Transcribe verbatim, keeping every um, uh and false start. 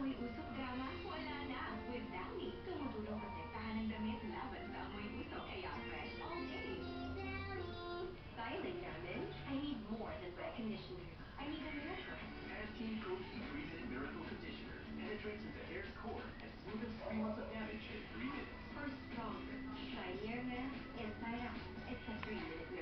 amoy usok drama? Wala na! With Downy, tumutulong protektahan ng damit laban sa amoy usok. Kaya fresh all day. Styling damage? I need more than wet conditioner. I need a miracle. Pantene Coach three-Minute Miracle Conditioner penetrates into hair's core and smooths three months of damage in three minutes. For stronger, shinier hair, inside out. It's a three-minute